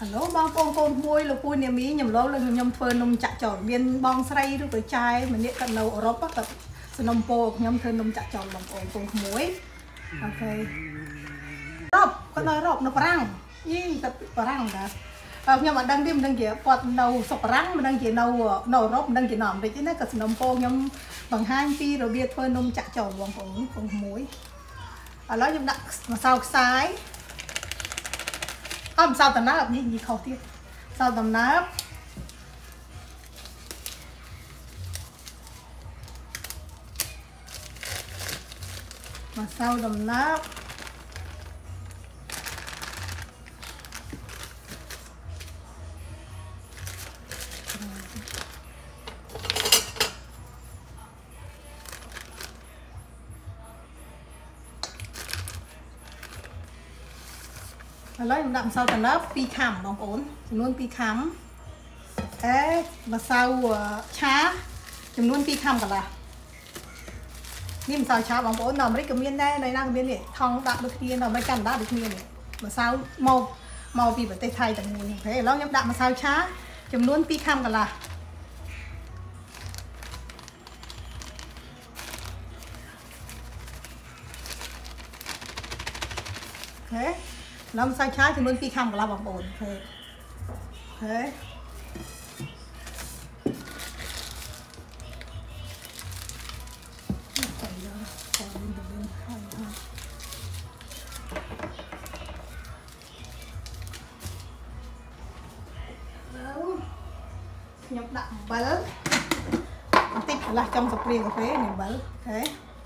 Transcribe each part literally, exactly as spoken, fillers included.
Hello, bong bong con môi là cua nhà mí nhầm lâu là nhầm phơi nông chặt tròn biên bong say rồi với chai mình biết cần lâu ở Europe á, nông po nhầm phơi nông chặt tròn bằng con con muối, ok. Rob, con nói rob nó răng, gì tập răng đã. Nhưng mà đang đi mình đang kia quạt đầu sọc răng mình đang kia đầu đầu rob mình đang kia nằm đấy chứ nó cái nông po nhầm bằng hai pi rồi biết phơi nông chặt tròn bằng con con muối. À nói nhầm đặt mà sao sai. Không sao tầm nắp gì gì không tiếc sao tầm nắp mà sao tầm nắp lấy đậm sau tầng lớp pi khảm bóng ổn luôn pi khám thế và sau chá chúng luôn pi khám cả là nhưng sao chá bóng ổn nào mấy cái miếng đây này đang miếng này thong đã được kia nào mấy căn đã được miếng này mà sao màu màu vì bởi tây thay tầng mùi thế nó nhấp đậm mà sao chá chúng luôn pi khám cả là thế làm sao trái thì mình phi khăm là bằng bồn thế thế nhập đậm bớt tích là trong sập riêng cà phê mình bớt thế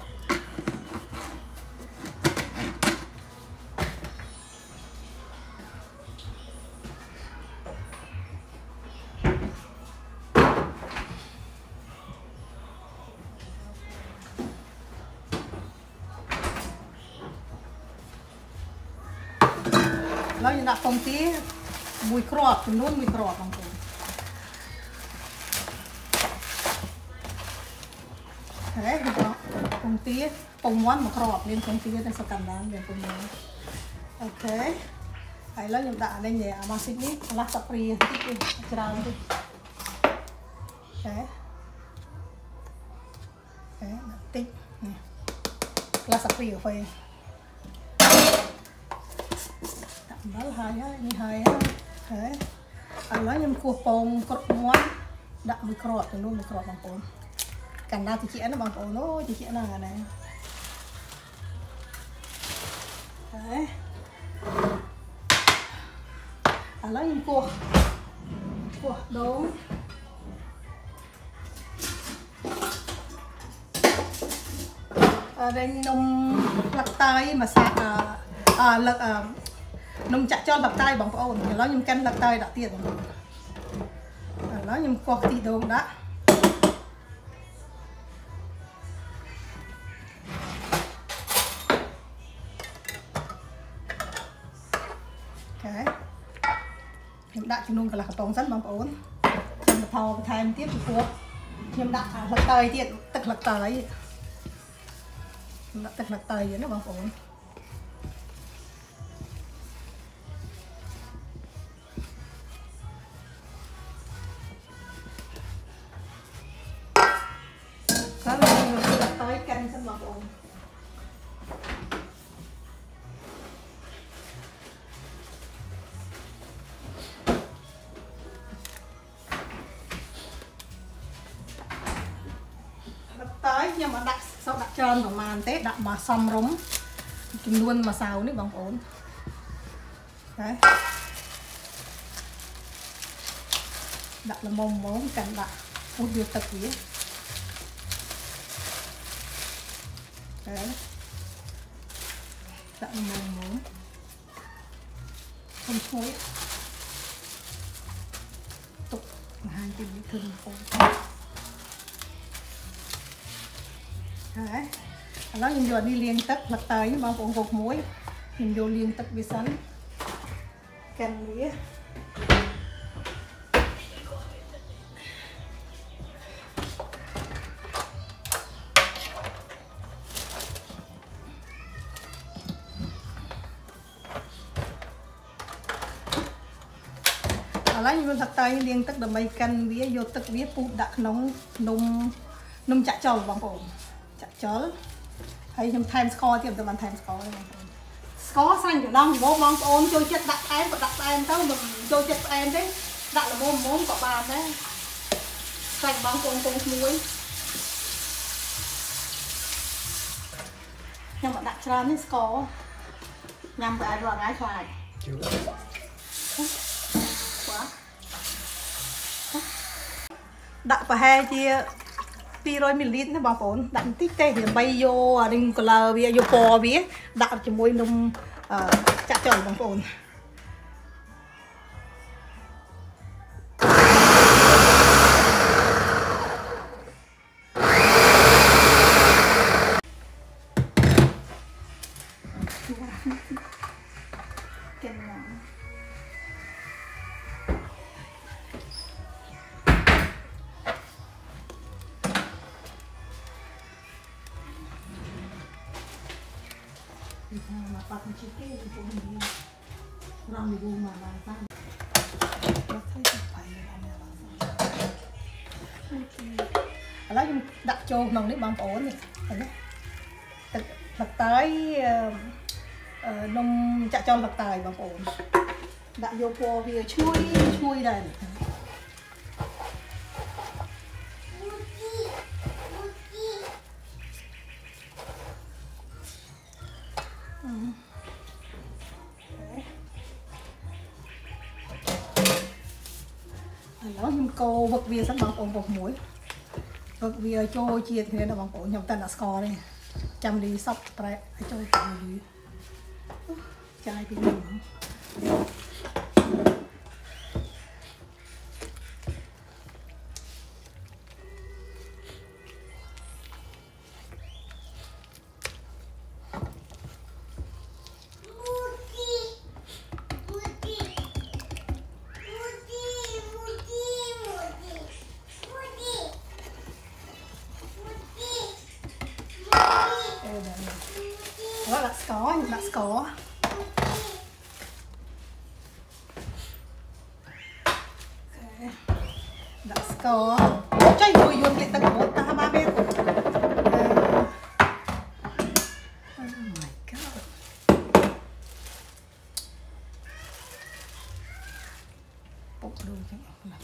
nó như là công ty mùi crop chúng luôn mùi crop bằng cùng thế thì có công ty công món một crop lên công ty nó sẽ cầm đàn về cùng nhau ok hãy lấy những đạn lên nhẹ mà xích đi lát sắp riêng tích đi ra đi thế thế tích lát sắp riêng phải đó là hai á, như hai á, thế, à nói nhưng cua pong cột muối, đặt mì crot thì luôn mì crot bằng pong, cành nào thì chị nó bằng pong nó thì chị nào này, thế, à nói nhưng cua, cua đúng, à đây nông lắc tay mà sạc à, à lắc à nông chặt cho lật tay bằng ổn thì nó nhưng cân lật tay đã tiền nó nhưng có tí đồ đã ok hiện đại chúng là tổng rất bằng ổn nhưng mà thò thêm tiếp thì cuộc nhưng đã lật tay tiền tức lật tay tức lật tay nó bằng ổn canh xong vào bồn đặt tới nhưng mà đặt sau đặt trơn vào màn tết đặt mà xong rúng chúng luôn mà xào nước bằng ổn đấy đặt là mông món canh đặt một điều tập gì đấy đặt mông món không thối tục hai cái bị thương không đấy nó nhìn vừa đi liên tất lật tới nhưng mà cũng gột muối nhìn vô liên tất bị sắn canh mía lá như thật tay liên tức là mấy cân vía vô tức vía phụ đặt nóng nung nung chả trầu bằng ổn chả chớ hay nhầm time score thì tụi mình time score score xanh của đông bố mong ôn cho chất đặt em và đặt em tao mình cho chất em đấy đặt là môn môn của bạn đấy xanh bóng con con muối nhưng mà đặt ra nó score nhằm cái rồi gái phải quá đặt vào hai chia pi rồi mình lít nó bằng phốn đặt tích tê thì bay vô đừng có là vì vô bò vía đặt cho môi nông chặt chổi bằng phốn mà bắt một chiếc kia thì cũng đi làm đi mà làm sao nó thấy không phải là làm sao đặt cho nòng đấy bằng ổn này thật tới nông chặt cho thật tài bằng ổn đặt vô po vì chui chui đây nó nhưng cô vật bia sẵn bằng ổn vật muối vật bia cho chia thì là bằng ổn nhầm tên là score đây chăm đi sóc tại cho đi chai thì nhiều đó là score là score đã score chơi vui vui cái tầng một ta ba bên oh my god bốc đôi cái này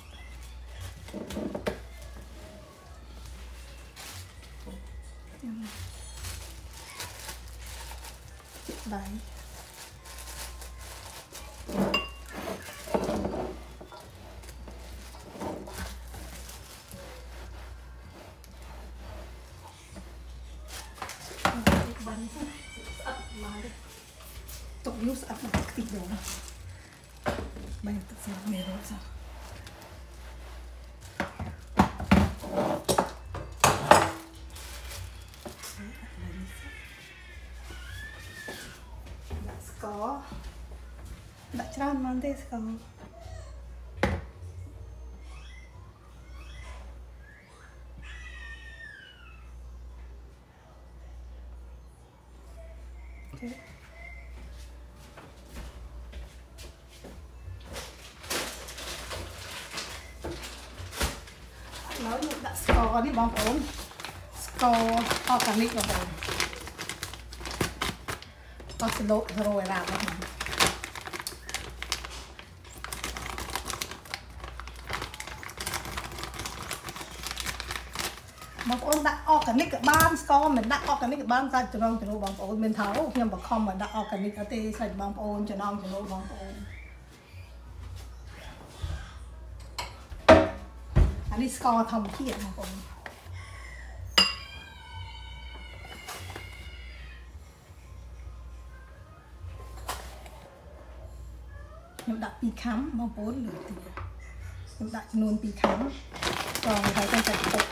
đấy tục lúc sắp là cái thịt đồ bây giờ tự nhiên mẹ rồi sao có đặt cho món thế không okay. nói một đặt score đi bóng ổn score organic bóng ổn có sự lộ rồi làm đó bóng ổn đặt organic ở ban score mình đặt organic ở ban ra cho nó cho nó bóng ổn mình tháo nhưng mà không mà đặt organic ở tê sạch bóng ổn cho nó cho nó bóng ổn anh đi score thông khiết bóng ổn nhưng đặt pi khám mong bốn lửa thì nhưng đặt luôn pi khám còn phải con chặt tục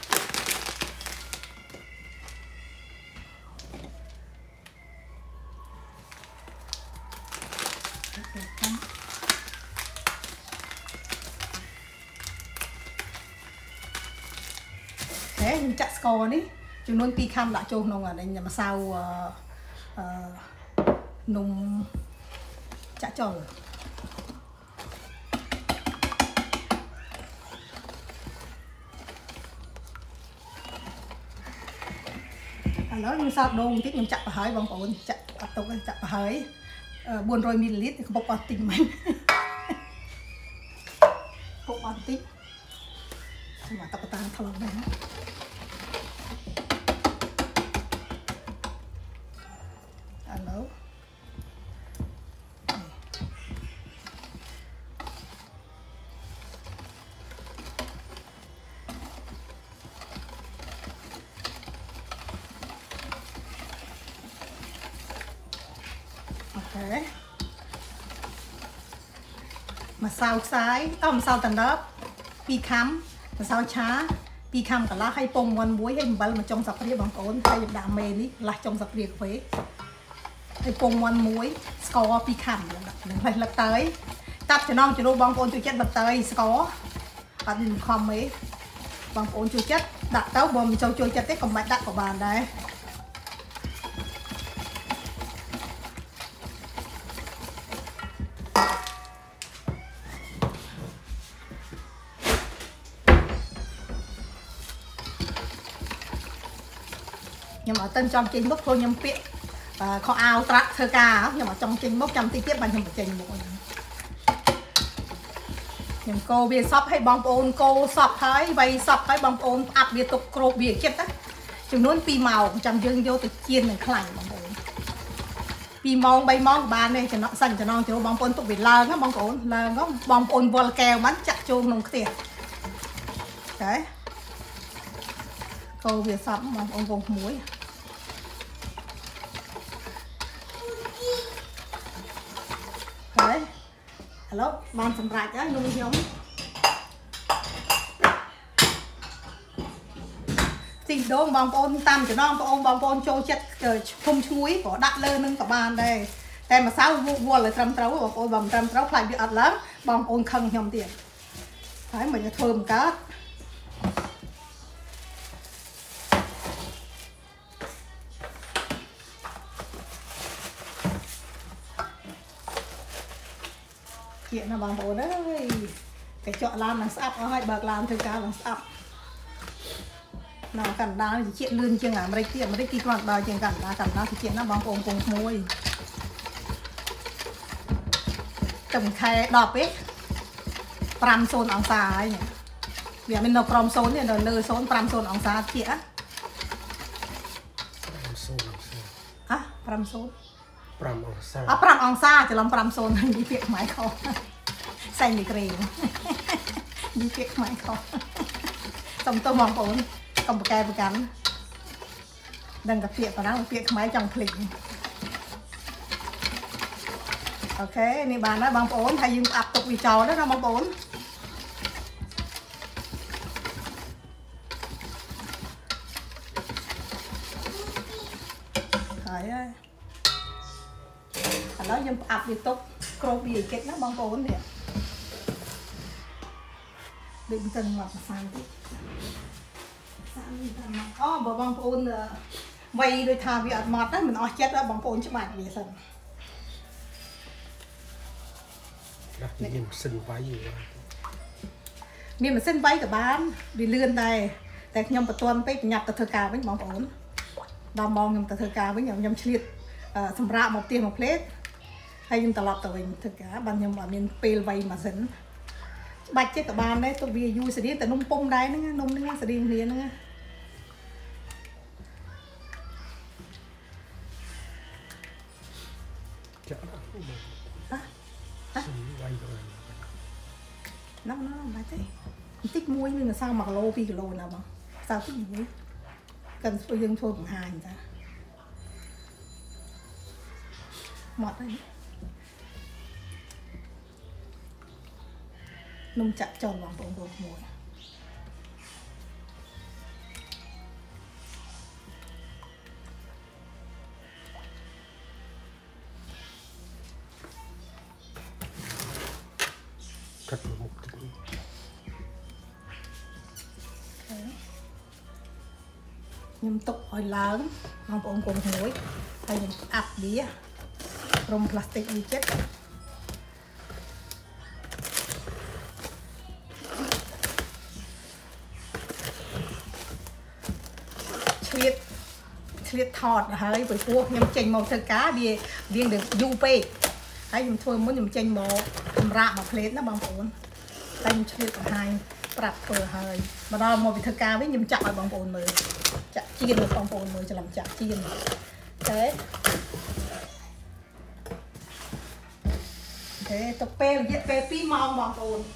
thế nhưng chặt score đi chúng luôn pi khám đã cho nó ở đây nhưng mà sao uh, uh, nung chặt tròn แล้วยังซอสดงที่ยังจับหายบางคนจับอัดตกจับหายบวนรอยมิลลิลิตรเขาบอกว่าติ่งมันพวกอันติ่งมาตะกตาทะเลาะกันอันแล้วมาซาวซ้ายต้องมาซาวตันดับปีคำมาซาวช้าปีคำกับลาให้ปงวันบุ้ยให้บัลมาจงสับเรียบบางคนใครอยากด่าเมนี่ลาจงสับเรียบเว้ยให้ปงวันมุ้ยสกอร์ปีคำอย่างแบบหนึ่งเลยละเตยตัดจะน้องจะรู้บางคนจุดเจ็ดละเตยสกอร์ปัดดินความเมย์บางคนจุดเจ็ดดักเต้าบอมโจโจเจ็ดเต้กับบัดดักกับบานได้nhưng mà tên trong trình bốc thôi nhầm piệt kho ao trắc thơ ca nhưng mà trong trình bốc trăm tí tiếp bằng nhầm một trình một nhầm cô bia shop hay bong ôn cô shop thấy vay shop thấy bong ôn áp bia tục cột bia chết á chừng nón pi màu trăm dương vô từ chiên này khảnh bong ôn pi mong bay mong bàn này cho nó xanh cho nó cho bong ôn tục bị lơ nó bong ôn lơ nó bong ôn vol kèo bắn chặt chuông nông tiền đấy cô bia shop bong ôn vùng muối đấy, hello, bạn sắm rải á, nung giống, tìm đôn bong ôn tam cho non bong bong ôn trôi chết không chuối có đặt lên nâng cả bàn đây,แต่mà sao vua vua lại trầm trấu bong ôn bầm trầm trấu phải bị ạt lắm, bong ôn khăng nhom tiền, thấy mìnhจะthơm cá chuyện là bằng bộ đấy cái chọn làm là sắp ở hai bậc làm thường cao là sắp nào cần đá thì chuyện lươn chưa ngả mấy tiền mấy kia còn đòi chuyện cần đá cần đá thì chuyện nó bằng ôm cùng môi tầm khe đọp ấy pram xôn ống xa ấy nhỉ vì mình nó pram xôn thì nó lơ xôn pram xôn ống xa chị á à pram xôn pram ong sa à pram ong saจะลอง pram zone ยี่เปียกไม้เขาใส่ในเกรงยี่เปียกไม้เขาตมตัวมองโอนกำปะแกประกันดังกับเปียกปะนะเปียกไม้จังพลิงโอเคนี่บานนะบางโอนไทยยืมอับตกวิจารณ์แล้วนะบางโอนขายได้nó dùm ập đi tốt cô bị chết nó bong bóng nè định tình hoặc sang tí sang bờ bong bóng vay đôi thà bị ạt mọt đó mình nói chết đó bong bóng cho bạn về sân nhìn xin váy gì mình mà xin váy cả bán đi lươn đâyแต่nhomประตวนไปหยับตะเธอกาvới bong bóng đào mong nhomตะเธอกาvới nhom nhom chliệtสำรับmột tiền một plate hay chúng ta lọt tàu mình thực cả ban nhom mà mình peel vay mà dẫn bạch chết cả ban đấy tôi vì vui sẽ điแต่นมปมได้nữaนมnữa sẽ đi liền nữa nó nó bạch thế tích muối nhưng mà sao mặc lô pi kilo nào mà sao tích muối cần tôi dương thôi bằng hai người ta mọt đấy nung chặt tròn bằng bông bông mùi cắt một nhâm tục hồi lớn bằng bông bông mùi hay nhâm áp đĩa rồng plastic đi chết chliệt ឆ្លៀតថតហើយព្រោះខ្ញុំចេញមកធ្វើការវាវាងយូរពេកហើយខ្ញុំធ្វើមុនខ្ញុំចេញមកសម្រាប់មកផ្លេតណាបងប្អូនតែខ្ញុំឆ្លៀតបង្ហាញប្រាប់ធ្វើហើយមកដល់មកពីធ្វើការវិញខ្ញុំចាក់ឲ្យបងប្អូនមើលចាក់ជៀនឲ្យបងប្អូនមើលច្រឡំចាក់ជៀនតែទេទៅពេលរយៈពេលពីរម៉ោងបងប្អូន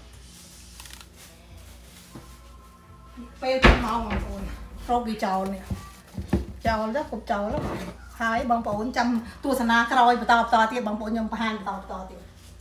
ពេលពីរម៉ោងបងប្អូនរកវាចោលនេះចោលទៅគ្រប់ចោលហើយបងប្អូនចាំទស្សនាក្រោយបន្តបន្តទៀតបងប្អូនខ្ញុំបង្ហាញបន្តបន្តទៀត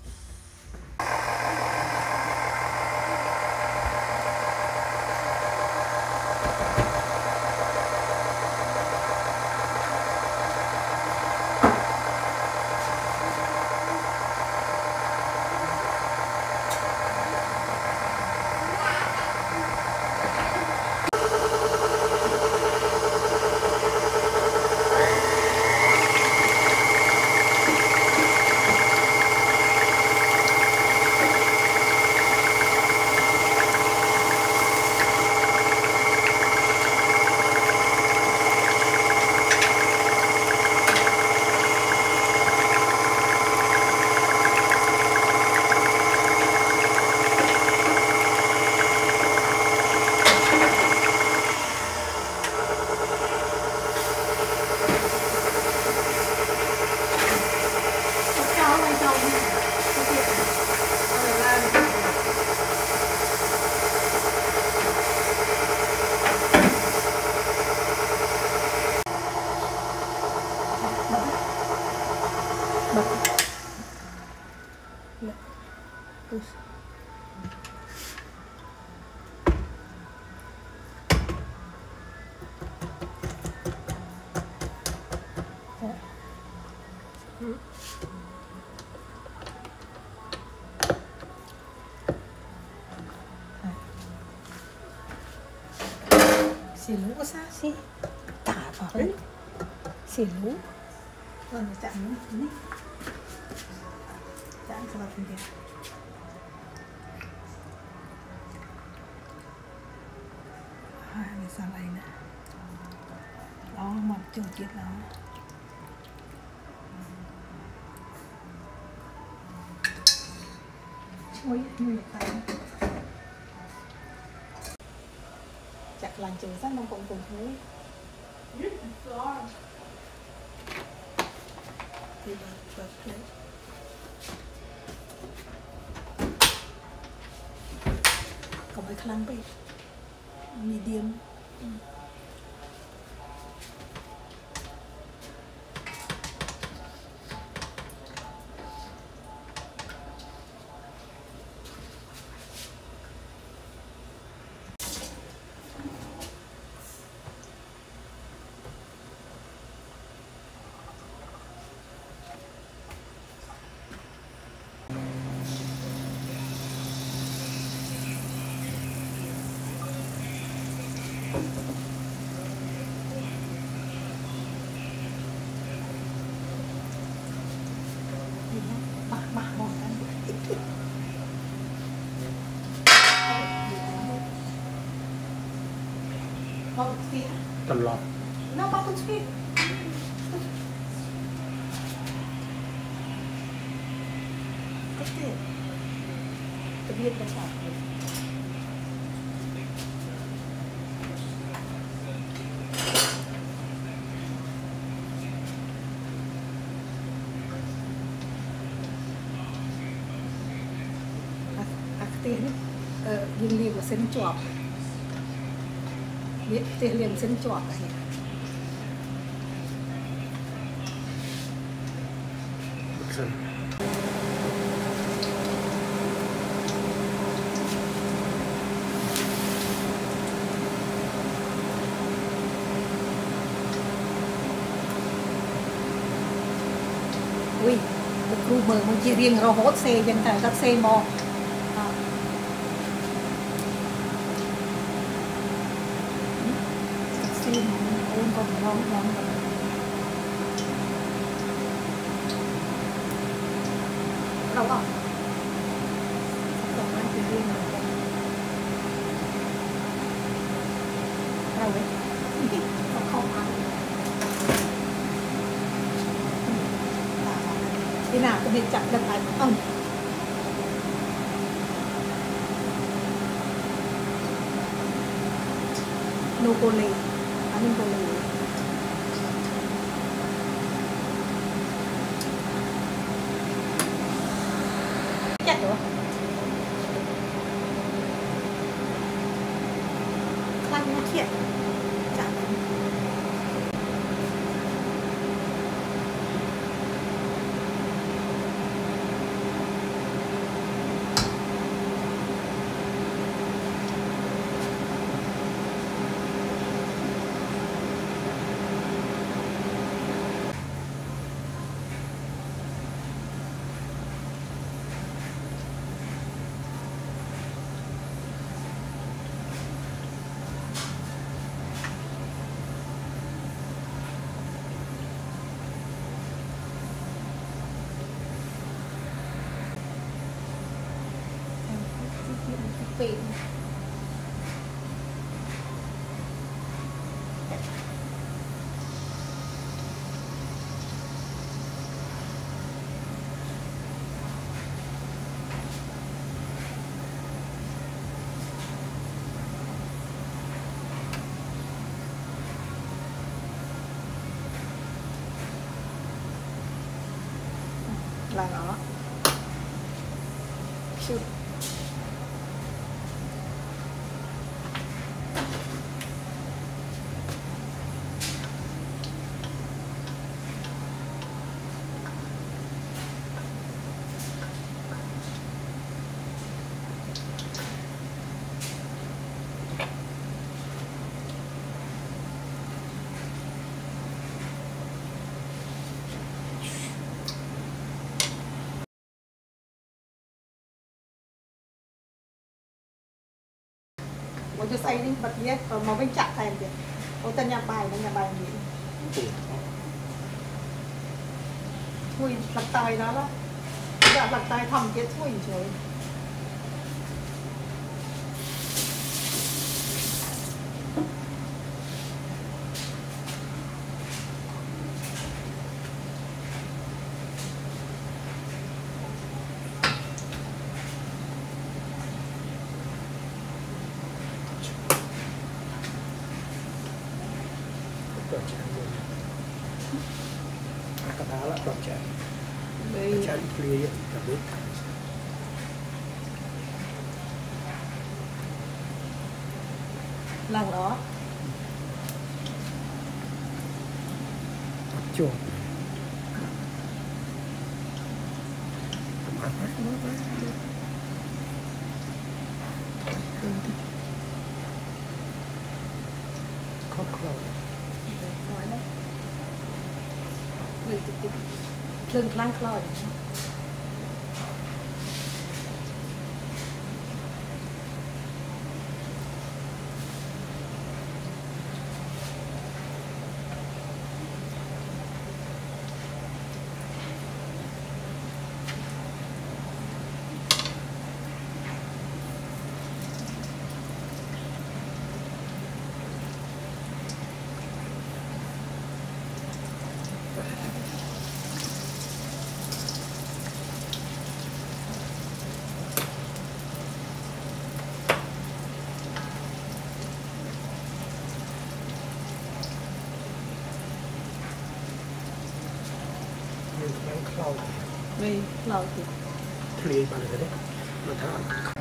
xì lú có sao xì tả vào đấy xì lú rồi nó chạm nó này chạm cho vào phần kia hai này sao này nè đó một chỗ kia đó ôi như được tay chặt làn trường sách mong cùng cùng thế thì bật bật đấy còn phải khăn bay medium tầm lọt nó bắt tôi speed cái gì cái biết nó sao tiền ờ nhìn liền là xin chọp biết tiền liền xin chọp này ui một khu mờ một chia riêng rồi hốt xe dân thằng các xe mò ôn còn ngon ngon đâu không còn ăn thì riêng rồi đâu đấy không không ăn cái nào cũng nên chặt được anh ông nô cô lì anh cô lì chặt được khăn nó thiệt chặt phim là nó shoot một cái xây đi bật nhé còn màu bên chặt thành kìa ô tên nhà bài nhà bài gì thui lật tay đó đó dạ lật tay thầm cái thui trời cái đó là đọc chạy chạy clear là biết lần đó chuột khó khăn lưng lăng lòi cloud vì lòi thì clear bằng cái đấy mà thả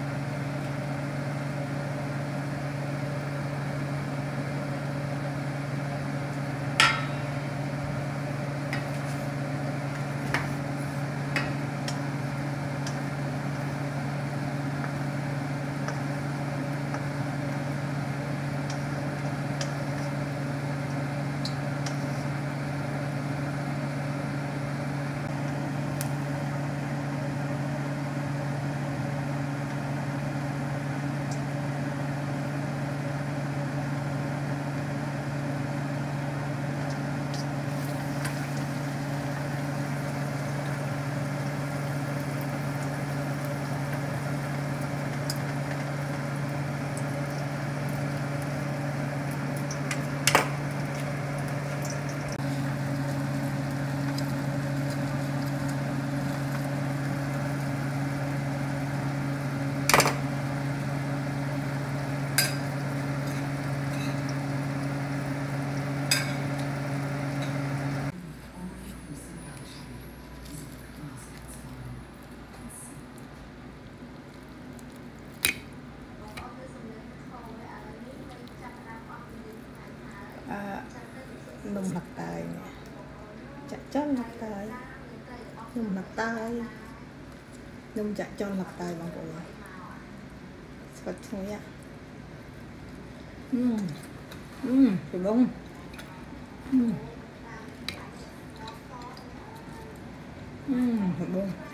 นมหลักตายเนี่ยจะจ้อนหลักตายนมหลักตายนมจะจ้อนหลักตายบางคนสกัดช่วยอ่ะอืมอืมถูกลงอืมอืมถูกลง